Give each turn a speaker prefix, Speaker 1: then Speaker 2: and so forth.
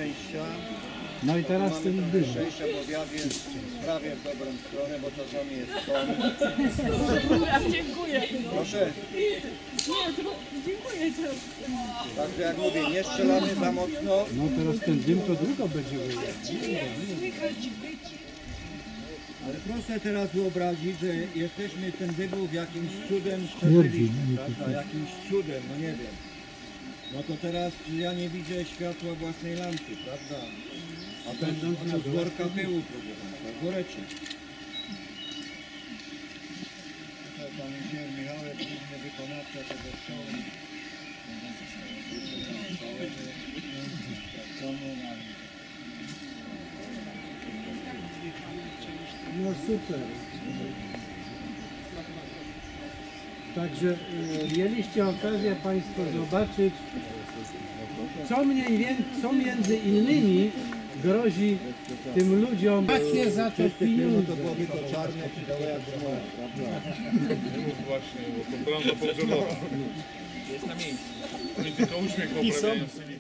Speaker 1: szczęścia.
Speaker 2: No i teraz ten dym.
Speaker 1: Szczęścia, bo wiatr jest prawie w dobrą stronę, bo czasami jest ton.
Speaker 3: Dziękuję.
Speaker 1: Proszę.
Speaker 3: Dziękuję.
Speaker 1: Także jak mówię, nie strzelamy za mocno.
Speaker 2: No teraz ten dym to długo będzie wyjechać.
Speaker 1: Ale proszę teraz wyobrazić, że jesteśmy ten wybór jakimś cudem przeżyliśmy, prawda? Jakimś cudem, no nie wiem. No to teraz ja nie widzę światła własnej lampy, prawda? A będąc na worka pyłu, proszę Państwa, woreczek. Tutaj Pan inżynier Michałek, główny wykonawca tego show.
Speaker 2: No super. Także mieliście okazję Państwo zobaczyć, co między innymi grozi tym ludziom. Jakie za to pieniądze?
Speaker 1: To byłoby to czarne, czytało jak zmora, prawda?
Speaker 4: Właśnie, bo to branża pogrzebowa. Jest na miejscu. Polityka uśmiech poprawiający.